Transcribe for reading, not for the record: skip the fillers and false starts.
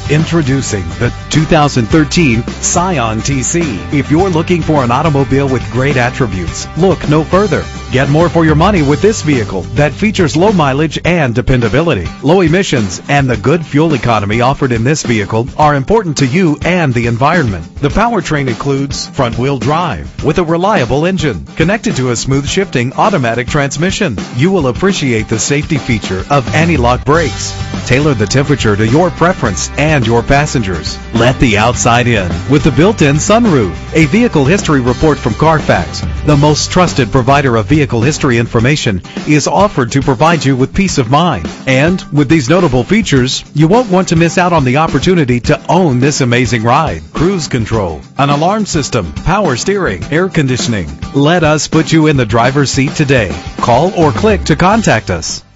Introducing the 2013 Scion TC. If you're looking for an automobile with great attributes, look no further. Get more for your money with this vehicle that features low mileage and dependability. Low emissions and the good fuel economy offered in this vehicle are important to you and the environment. The powertrain includes front-wheel drive with a reliable engine connected to a smooth shifting automatic transmission. You will appreciate the safety feature of anti-lock brakes. Tailor the temperature to your preference and your passengers. Let the outside in with the built-in sunroof. A vehicle history report from Carfax, the most trusted provider of vehicle history information, is offered to provide you with peace of mind. And with these notable features, you won't want to miss out on the opportunity to own this amazing ride. Cruise control, an alarm system, power steering, air conditioning. Let us put you in the driver's seat today. Call or click to contact us.